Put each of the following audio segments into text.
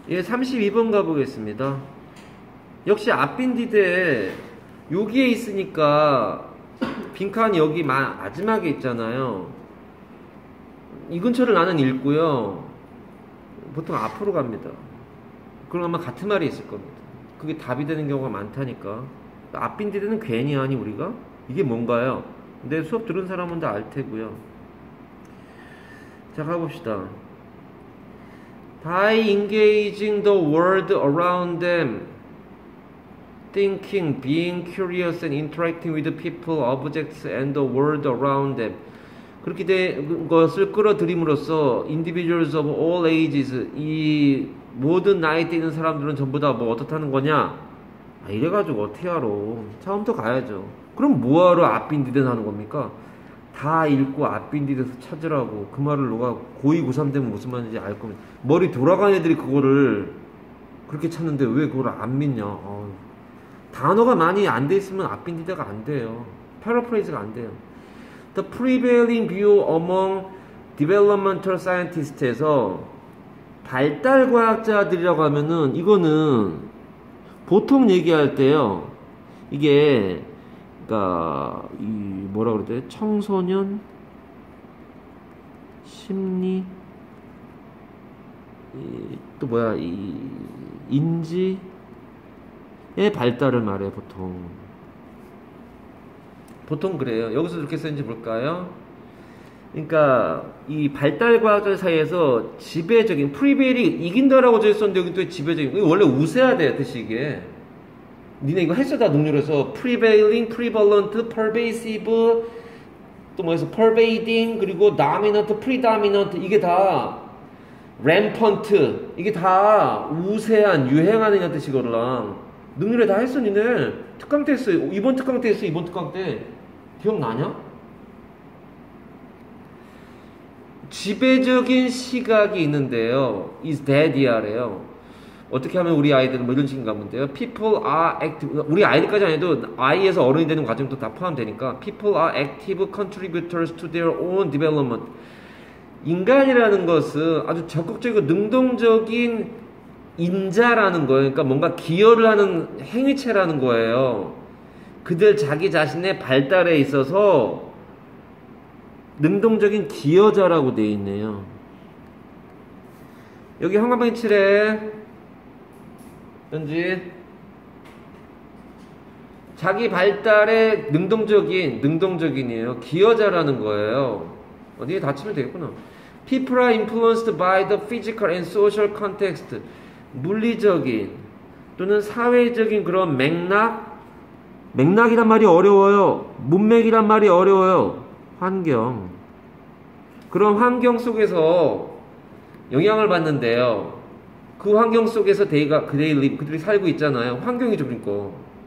예, 32번 가보겠습니다. 역시 앞빈디드에 여기에 있으니까 빈칸이 여기 마지막에 있잖아요. 이 근처를 나는 읽고요. 보통 앞으로 갑니다. 그럼 아마 같은 말이 있을 겁니다. 그게 답이 되는 경우가 많다니까. 앞빈디드는 괜히 하니 우리가? 이게 뭔가요? 내 수업 들은 사람은 다 알 테고요. 자, 가봅시다. By engaging the world around them, thinking, being curious and interacting with the people, objects and the world around them. 그렇게 된 것을 끌어들임으로써 individuals of all ages, 이 모든 나이대 있는 사람들은 전부 다 뭐 어떻다는 거냐? 이래가지고 어떻게 알아? 처음부터 가야죠. 그럼 뭐하러 앞빈디드 하는 겁니까? 다 읽고 앞빈디드에서 찾으라고. 그 말을 너가 고2, 고3 되면 무슨 말인지 알 겁니다. 머리 돌아가는 애들이 그거를 그렇게 찾는데 왜 그걸 안 믿냐? 단어가 많이 안 돼 있으면 앞빈디드가 안 돼요. 패러프레이즈가 안 돼요. The prevailing view among developmental scientists에서 발달과학자들이라고 하면은 이거는 보통 얘기할 때요. 이게 그러니까 이 뭐라 그러대? 청소년 심리 또 뭐야 이 인지의 발달을 말해 보통 그래요. 여기서 이렇게 쓰는지 볼까요? 그러니까 이 발달과학자 사이에서 지배적인 프리베일이 이긴다라고 적었었는데 여기 또 지배적인 이거 원래 우세야 돼 뜻이 이게. 니네 이거 했어 다 능률에서 prevailing, prevalent, pervasive 또 뭐해서 pervading 그리고 dominant, predominant 이게 다 rampant 이게 다 우세한 유행하는 이란 뜻이거든. 능률에 다 했어 니네. 특강 때 했어. 이번 특강 때 했어. 이번 특강 때 기억나냐? 지배적인 시각이 있는데요. is dead이야래요. 어떻게 하면 우리 아이들은 뭐 이런 식인 가면 돼요. People are active. 우리 아이들까지 아니어도 아이에서 어른이 되는 과정도 다 포함되니까 People are active contributors to their own development. 인간이라는 것은 아주 적극적이고 능동적인 인자라는 거예요. 그러니까 뭔가 기여를 하는 행위체라는 거예요. 그들 자기 자신의 발달에 있어서 능동적인 기여자라고 되어 있네요. 여기 형광펜 칠해. 현지 자기 발달에 능동적인이에요. 기여자라는 거예요. 어디에 다치면 되겠구나. People are influenced by the physical and social context. 물리적인 또는 사회적인 그런 맥락이란 말이 어려워요. 문맥이란 말이 어려워요. 환경. 그런 환경 속에서 영향을 받는데요. 그 환경 속에서 그들이 살고 있잖아요. 환경이죠, 그러니까.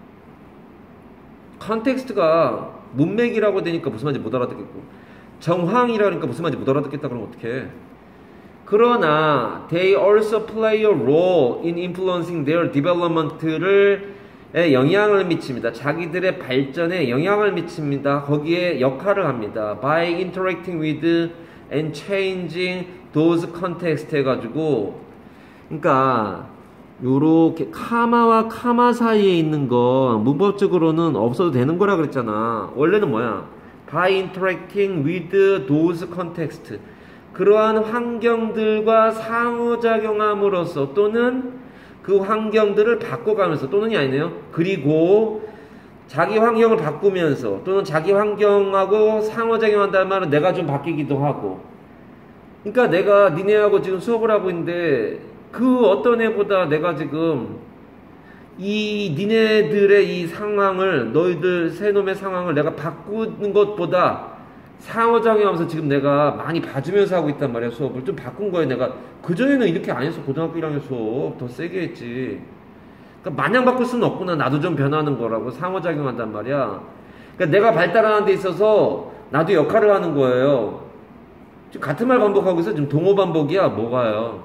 컨텍스트가 문맥이라고 되니까 무슨 말인지 못 알아듣겠고, 정황이라니까 무슨 말인지 못 알아듣겠다 그러면 어떡해. 그러나 they also play a role in influencing their development를 영향을 미칩니다. 자기들의 발전에 영향을 미칩니다. 거기에 역할을 합니다. by interacting with and changing those context 해가지고, 그러니까 요렇게 카마와 카마 사이에 있는 거 문법적으로는 없어도 되는 거라 그랬잖아. 원래는 뭐야? by interacting with those context. 그러한 환경들과 상호작용함으로써 또는 그 환경들을 바꿔가면서 또는이 아니네요. 그리고 자기 환경을 바꾸면서 또는 자기 환경하고 상호작용한다는 말은 내가 좀 바뀌기도 하고. 그러니까 내가 니네하고 지금 수업을 하고 있는데 그 어떤 애보다 내가 지금 이 니네들의 이 상황을 너희들 세 놈의 상황을 내가 바꾸는 것보다 상호작용하면서 지금 내가 많이 봐주면서 하고 있단 말이야. 수업을 좀 바꾼 거야. 내가 그전에는 이렇게 안 했어. 고등학교 1학년 수업 더 세게 했지. 그러니까 마냥 바꿀 수는 없구나. 나도 좀 변하는 거라고. 상호작용한단 말이야. 그러니까 내가 발달하는 데 있어서 나도 역할을 하는 거예요. 지금 같은 말 반복하고 있어. 지금 동호 반복이야. 뭐가요?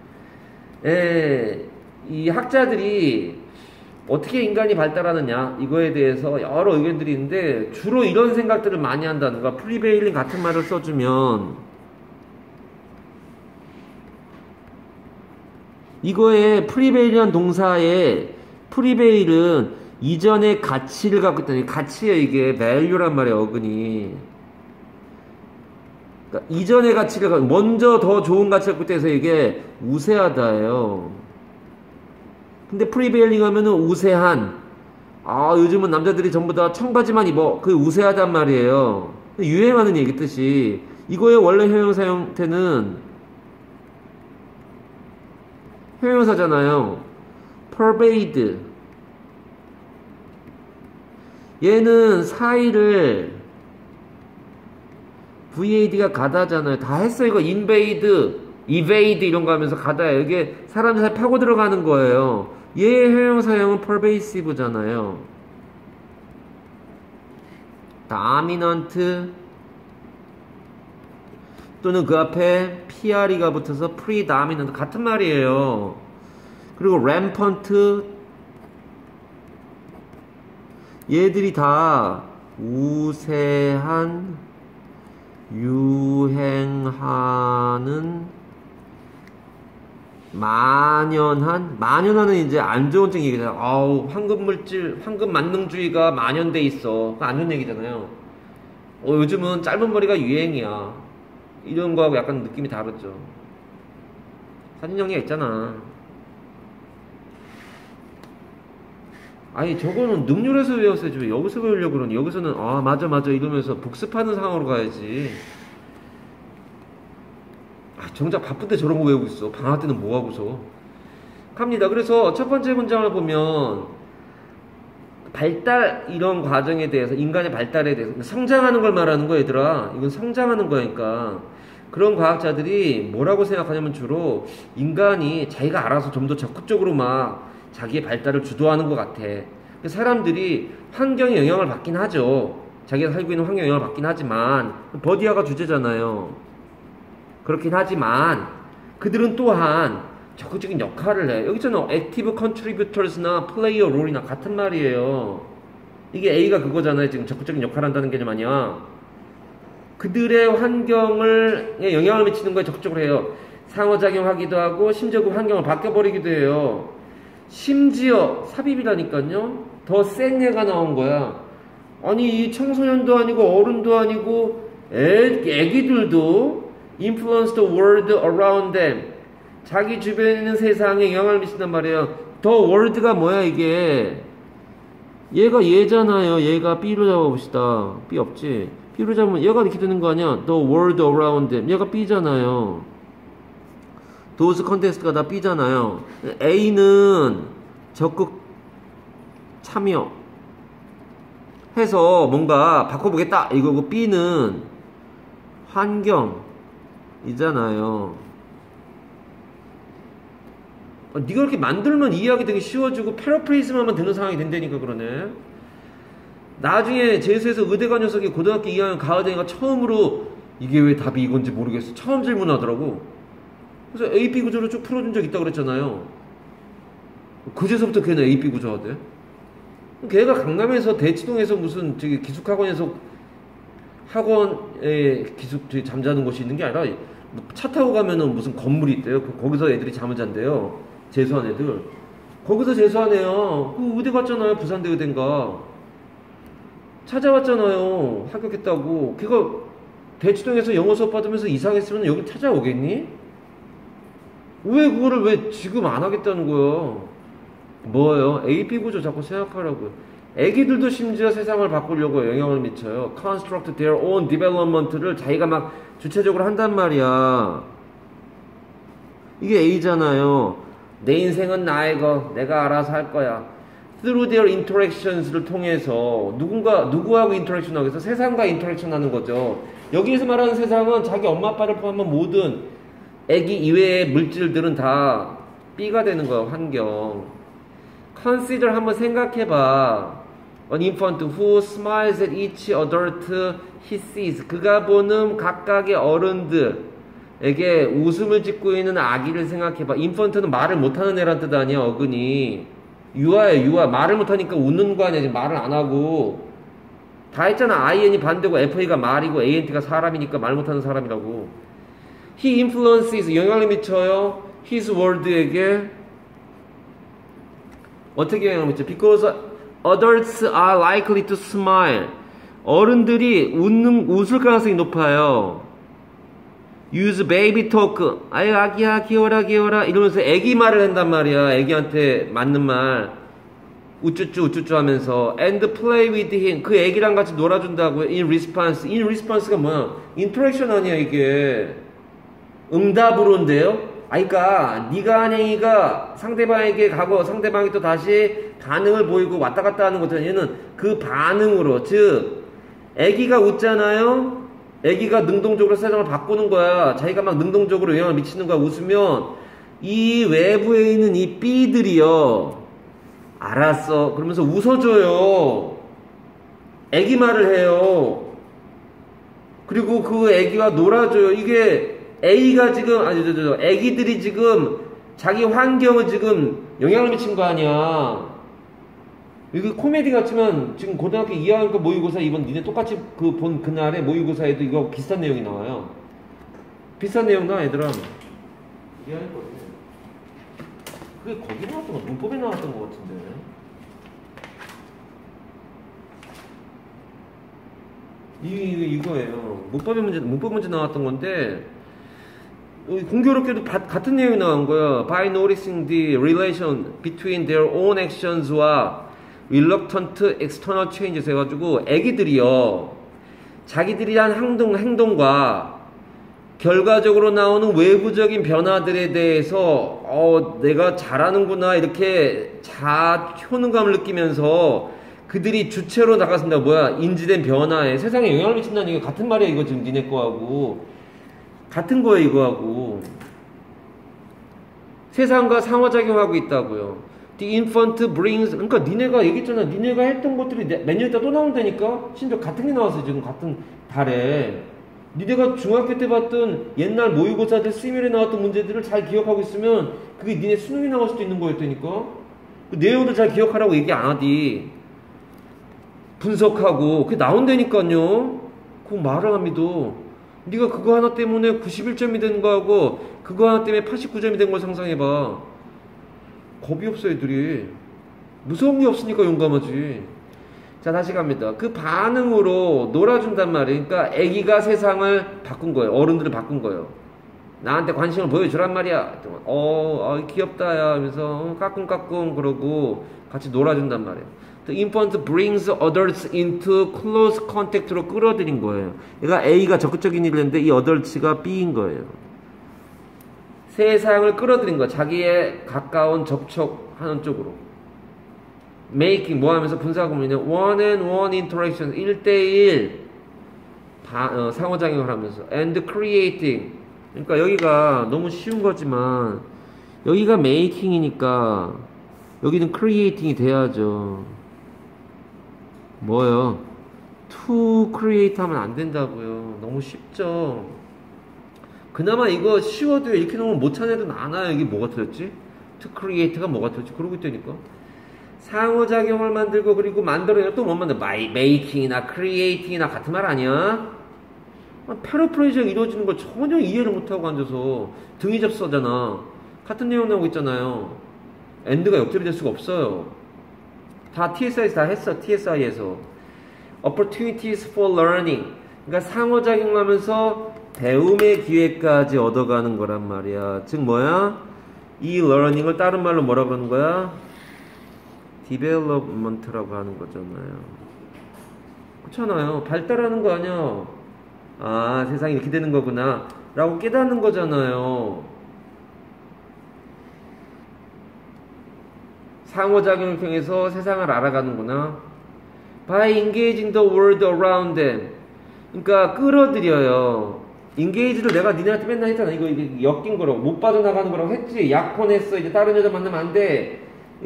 이 학자들이 어떻게 인간이 발달하느냐 이거에 대해서 여러 의견들이 있는데 주로 이런 생각들을 많이 한다는 거야. 프리베일링 같은 말을 써주면 이거에 프리베일이란 동사에 프리베일은 이전의 가치를 갖고 있다니 가치예요. 이게 value란 말이에요. 어근이. 그러니까 이전의 가치를 갖고 먼저 더 좋은 가치를 갖고 있다 해서 이게 우세하다예요. 근데 프리베일링 하면은 우세한. 아, 요즘은 남자들이 전부 다 청바지만 입어. 그게 우세하단 말이에요. 유행하는 얘기 뜻이. 이거의 원래 형용사 형태는 형용사잖아요. pervade. 얘는 사이를 VAD가 가다잖아요. 다 했어. 이거 invade, evade 이런 거 하면서 가다예요. 이게 사람 사이 파고 들어가는 거예요. 얘의 형용사형은 pervasive잖아요. dominant 또는 그 앞에 PRE가 붙어서 predominant 같은 말이에요. 그리고 rampant 얘들이 다 우세한 유행하는 만연하는 이제 안 좋은 쪽 얘기잖아요. 아우, 황금 만능주의가 만연돼 있어. 그거 안 좋은 얘기잖아요. 요즘은 짧은 머리가 유행이야. 이런 거하고 약간 느낌이 다르죠. 사진 정리가 있잖아. 아니, 저거는 능률에서 외웠어야지. 왜 여기서 외우려고 그러니? 여기서는, 아, 맞아, 이러면서 복습하는 상황으로 가야지. 정작 바쁜데 저런 거 외우고 있어. 방학 때는 뭐 하고서. 갑니다. 그래서 첫 번째 문장을 보면 발달 이런 과정에 대해서 인간의 발달에 대해서 성장하는 걸 말하는 거 얘들아. 이건 성장하는 거니까. 그런 과학자들이 뭐라고 생각하냐면 주로 인간이 자기가 알아서 좀 더 적극적으로 막 자기의 발달을 주도하는 것 같아. 사람들이 환경에 영향을 받긴 하죠. 자기가 살고 있는 환경에 영향을 받긴 하지만 버디아가 주제잖아요. 그렇긴 하지만 그들은 또한 적극적인 역할을 해. 여기 있잖아. active contributors나 player role이나 같은 말이에요. 이게 A가 그거잖아요. 지금 적극적인 역할을 한다는 개념 아니야. 그들의 환경에 영향을 미치는 거에 적극적으로 해요. 상호작용하기도 하고 심지어 그 환경을 바뀌어버리기도 해요. 심지어 삽입이라니까요. 더 센 얘가 나온 거야. 아니, 이 청소년도 아니고 어른도 아니고 애기들도 influence the world around them. 자기 주변에 있는 세상에 영향을 미친단 말이에요. the world가 뭐야 이게? 얘가 얘잖아요. 얘가 B로 잡아봅시다. B 없지? B로 잡으면 얘가 이렇게 되는 거 아니야? the world around them. 얘가 B잖아요. those context가 다 B잖아요. A는 적극 참여 해서 뭔가 바꿔보겠다 이거고, B는 환경이잖아요. 네가 그렇게 만들면 이해하기 되게 쉬워지고 패러프레이즈만 하면 되는 상황이 된다니까. 그러네. 나중에 재수해서 의대가 녀석이 고등학교 2학년 가을되니까 처음으로 이게 왜 답이 이건지 모르겠어. 처음 질문하더라고. 그래서 AP 구조를 쭉 풀어준 적 있다고 그랬잖아요. 그제서부터 걔는 AP 구조 하대. 걔가 강남에서 대치동에서 무슨 저기 기숙학원에서 학원에 저기 잠자는 곳이 있는 게 아니라 차 타고 가면은 무슨 건물이 있대요. 거기서 애들이 잠을 잔대요. 재수한 애들. 거기서 재수한 애요. 그 의대 갔잖아요. 부산대 의대인가. 찾아왔잖아요. 합격했다고. 걔가 대치동에서 영어 수업 받으면서 이상했으면 여기 찾아오겠니? 왜 그거를 왜 지금 안 하겠다는 거야? 뭐예요? AP 구조 자꾸 생각하라고요. 애기들도 심지어 세상을 바꾸려고 영향을 미쳐요. construct their own development를 자기가 막 주체적으로 한단 말이야. 이게 A잖아요. 내 인생은 나의 거. 내가 알아서 할 거야. through their interactions를 통해서 누구하고 인터랙션 하겠어? 세상과 인터랙션 하는 거죠. 여기에서 말하는 세상은 자기 엄마 아빠를 포함한 모든 애기 이외의 물질들은 다 B가 되는 거야. 환경. consider 한번 생각해봐. An infant who smiles at each adult he sees. 그가 보는 각각의 어른들에게 웃음을 짓고 있는 아기를 생각해봐. infant는 말을 못하는 애란 뜻 아니야. 어근이. 유아야, 유아. 말을 못하니까 웃는 거 아니야. 지금 말을 안 하고. 다 했잖아. IN이 반대고 FA가 말이고 ANT가 사람이니까 말 못하는 사람이라고. He influences. 영향을 미쳐요. his world에게 어떻게 영향을 미쳐? Because adults are likely to smile. 어른들이 웃을 가능성이 높아요. Use baby talk. 아유, 아기야, 귀여워라, 귀여워라. 이러면서 애기 말을 한단 말이야. 애기한테 맞는 말. 우쭈쭈, 우쭈쭈 하면서. And play with him. 그 애기랑 같이 놀아준다고요. In response. In response가 뭐야? 인터랙션 아니야, 이게. 응답으로인데요? 그러니까 네가 한 행위가 상대방에게 가고 상대방이 또 다시 반응을 보이고 왔다 갔다 하는 것처럼 얘는 그 반응으로, 즉 애기가 웃잖아요. 애기가 능동적으로 세상을 바꾸는 거야. 자기가 막 능동적으로 영향을 미치는 거야. 웃으면 이 외부에 있는 이 B들이요, 알았어 그러면서 웃어줘요. 애기 말을 해요. 그리고 그 애기와 놀아줘요. 이게 A가 지금, 애기들이 지금 자기 환경을 지금 영향을 미친 거 아니야. 이거 코미디 같지만 지금 고등학교 2학년 모의고사 이번 니네 똑같이 그 본 그날의 모의고사에도 이거 비슷한 내용이 나와요. 비슷한 내용 나와, 얘들아. 이해할 거 같아. 그게 거기 나왔던 거, 문법에 나왔던 거 같은데. 이거예요. 문법 문제 나왔던 건데, 공교롭게도 같은 내용이 나온 거야. By noticing the relation between their own actions와 reluctant external changes 해가지고 애기들이요, 자기들이 한 행동과 결과적으로 나오는 외부적인 변화들에 대해서 내가 잘하는구나 이렇게 효능감을 느끼면서 그들이 주체로 나갔습니다. 뭐야? 인지된 변화에 세상에 영향을 미친다는 얘기가 같은 말이야. 이거 지금 니네 거하고 같은 거예요. 이거하고 세상과 상호작용하고 있다고요. The infant brings, 그러니까 니네가 얘기했잖아. 니네가 했던 것들이 몇 년 있다 또 나온다니까. 심지어 같은 게 나왔어요. 지금 같은 달에. 니네가 중학교 때 봤던 옛날 모의고사들 시뮬에 나왔던 문제들을 잘 기억하고 있으면 그게 니네 수능이 나올 수도 있는 거였다니까. 그 내용도 잘 기억하라고 얘기 안 하디. 분석하고 그게 나온다니까요. 그거 말을 안 믿어. 네가 그거 하나 때문에 91점이 된 거하고 그거 하나 때문에 89점이 된 걸 상상해봐. 겁이 없어 애들이. 무서운 게 없으니까 용감하지. 자, 다시 갑니다. 그 반응으로 놀아준단 말이에요. 그러니까 애기가 세상을 바꾼 거예요. 어른들을 바꾼 거예요. 나한테 관심을 보여주란 말이야. 귀엽다 야 하면서 까꿍까꿍 그러고 같이 놀아준단 말이에요. The infant brings adults into close contact로 끌어들인 거예요. 얘가 A가 적극적인 일을 했는데 이 adults가 B인 거예요. 세상을 끌어들인 거야. 자기의 가까운 접촉하는 쪽으로. making 뭐 하면서 분사구문이냐. one and one interaction 1대1 상호작용을 하면서 and creating. 그러니까 여기가 너무 쉬운 거지만 여기가 making이니까 여기는 creating이 돼야죠. 뭐요? to create 하면 안 된다고요. 너무 쉽죠. 그나마 이거 쉬워도 이렇게 놓으면 못 찾아도 나나요. 이게 뭐가 틀렸지? to create가 뭐가 틀렸지? 그러고 있다니까. 상호작용을 만들고 그리고 만들어내고 또 뭐 만들어? making이나 creating이나 같은 말 아니야? 패러프레이즈가 이루어지는 걸 전혀 이해를 못하고 앉아서 등이 접서잖아. 같은 내용 나오고 있잖아요. end가 역절이 될 수가 없어요. 다 TSI에서 다 했어. TSI에서 opportunities for learning. 그러니까 상호작용하면서 배움의 기회까지 얻어가는 거란 말이야. 즉 뭐야? 이 learning을 다른 말로 뭐라 그러는 거야? development라고 하는 거잖아요. 그렇잖아요. 발달하는 거 아니야. 아, 세상이 이렇게 되는 거구나 라고 깨닫는 거잖아요. 상호작용을 통해서 세상을 알아가는구나. By engaging the world around them. 그러니까 끌어들여요. engage를 내가 니네한테 맨날 했잖아. 이거 엮인 거라고. 못 빠져나가는 거라고 했지. 약혼했어. 이제 다른 여자 만나면 안 돼.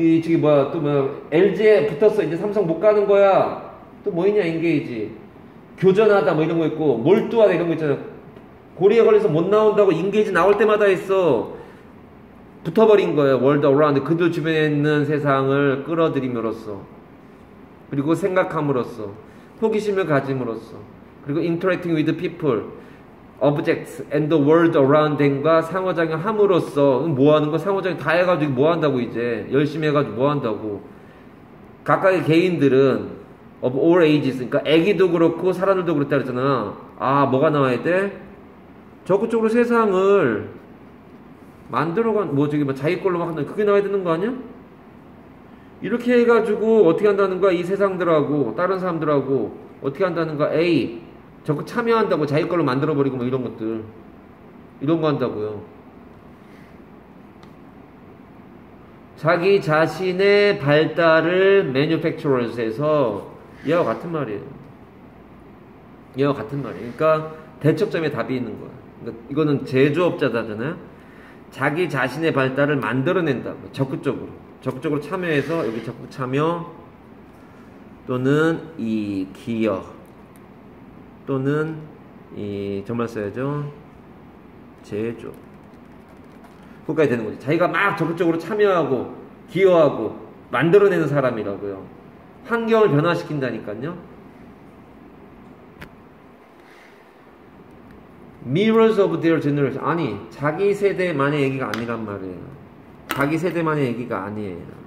LG에 붙었어. 이제 삼성 못 가는 거야. 또 뭐 있냐, engage. 교전하다 뭐 이런 거 있고, 몰두하다 이런 거 있잖아. 고리에 걸려서 못 나온다고 engage 나올 때마다 했어. 붙어버린 거예요. 월드 어라운드. 그들 주변에 있는 세상을 끌어들임으로써, 그리고 생각함으로써, 호기심을 가짐으로써, 그리고 interacting with people. objects and the world around them과 상호작용 함으로써 뭐 하는 거 상호작용 다 해가지고 뭐 한다고 이제 열심히 해가지고 뭐 한다고 각각의 개인들은 of all ages 그러니까 애기도 그렇고 사람들도 그렇다 그랬잖아. 아 뭐가 나와야 돼? 적극적으로 세상을 만들어간 뭐 저기 뭐 자기 걸로 막 한다 그게 나와야 되는 거 아니야? 이렇게 해가지고 어떻게 한다는 거야? 이 세상들하고 다른 사람들하고 어떻게 한다는 거야? A 적극 참여한다고 자기 걸로 만들어버리고 뭐 이런 것들 이런 거 한다고요. 자기 자신의 발달을 manufacturers에서 얘와 같은 말이에요. 얘와 같은 말이에요. 그러니까 대척점에 답이 있는 거야. 그러니까 이거는 제조업자잖아요. 자기 자신의 발달을 만들어낸다고 적극적으로 참여해서 여기 적극 참여 또는 이 기여 또는 이 정말 써야죠. 제조. 그거까지 되는 거지. 자기가 막 적극적으로 참여하고 기여하고 만들어내는 사람이라고요. 환경을 변화시킨다니까요. Mirrors of their generation. 아니, 자기 세대만의 얘기가 아니란 말이에요. 자기 세대만의 얘기가 아니에요.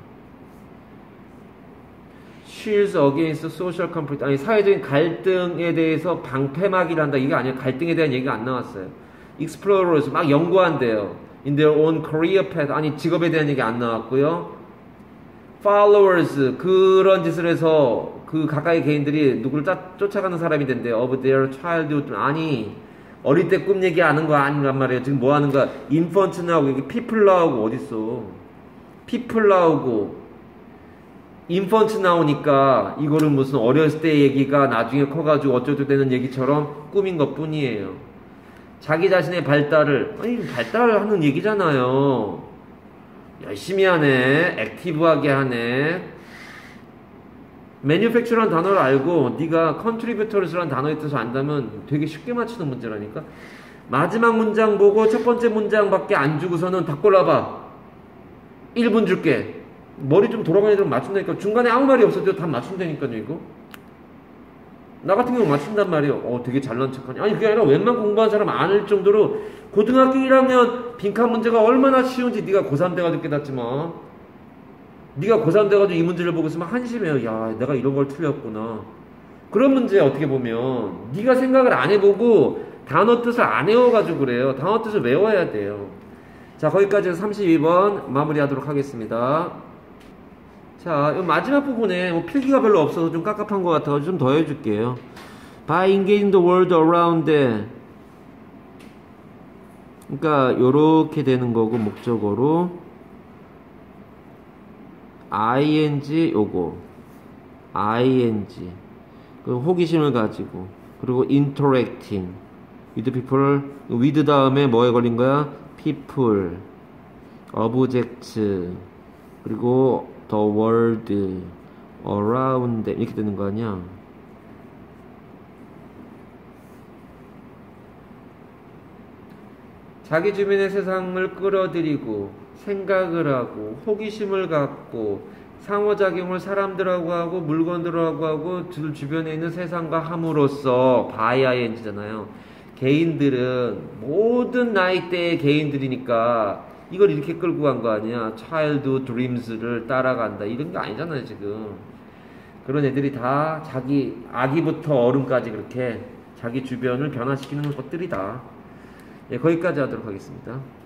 Shields against social conflict. 아니, 사회적인 갈등에 대해서 방패막이를 한다. 이게 아니에요. 갈등에 대한 얘기가 안 나왔어요. Explorers. 막 연구한대요. In their own career path. 아니, 직업에 대한 얘기 안 나왔고요. Followers. 그런 짓을 해서 그 가까이 개인들이 누구를 쫓아가는 사람이 된대요. Of their childhood. 아니, 어릴 때 꿈 얘기하는 거 아닌란 말이에요. 지금 뭐 하는 거야? 인펀트 나오고, 이게 피플 나오고, 어딨어. 피플 나오고, 인펀트 나오니까, 이거를 무슨 어렸을 때 얘기가 나중에 커가지고 어쩌고 되는 얘기처럼 꾸민 것 뿐이에요. 자기 자신의 발달을, 아니, 발달하는 얘기잖아요. 열심히 하네. 액티브하게 하네. manufacture라는 단어를 알고 네가 contributors라는 단어의 뜻을 안다면 되게 쉽게 맞추는 문제라니까. 마지막 문장 보고 첫 번째 문장밖에 안 주고서는 다 골라봐. 1분 줄게. 머리 좀 돌아가는 애들은 맞춘다니까. 중간에 아무 말이 없어도 다 맞춘다니까요. 이거 나 같은 경우 맞춘단 말이에요. 되게 잘난 척하니. 아니 그게 아니라 웬만 공부한 사람 아닐 정도로 고등학교 1학년 빈칸 문제가 얼마나 쉬운지 네가 고3 돼가지고 깨닫지만, 네가 고3 돼가지고 이 문제를 보고 있으면 한심해요. 야, 내가 이런 걸 틀렸구나. 그런 문제 어떻게 보면 네가 생각을 안 해보고 단어 뜻을 안 외워가지고 그래요. 단어 뜻을 외워야 돼요. 자, 거기까지 32번 마무리하도록 하겠습니다. 자, 이 마지막 부분에 뭐 필기가 별로 없어서 좀 깝깝한 것 같아서 좀 더 해줄게요. By engaging the world around them. 그러니까 요렇게 되는 거고, 목적어로 ing 요거 ing 그 호기심을 가지고, 그리고 interacting with people, with 다음에 뭐에 걸린 거야? people, objects, 그리고 the world around them 이렇게 되는 거 아니야? 자기 주변의 세상을 끌어들이고 생각을 하고 호기심을 갖고 상호작용을 사람들하고 하고 물건들하고 하고 주변에 있는 세상과 함으로써 bying잖아요. 개인들은 모든 나이대의 개인들이니까 이걸 이렇게 끌고 간 거 아니야. childhood dreams를 따라간다 이런 게 아니잖아요. 지금 그런 애들이 다 자기 아기부터 어른까지 그렇게 자기 주변을 변화시키는 것들이다. 예, 거기까지 하도록 하겠습니다.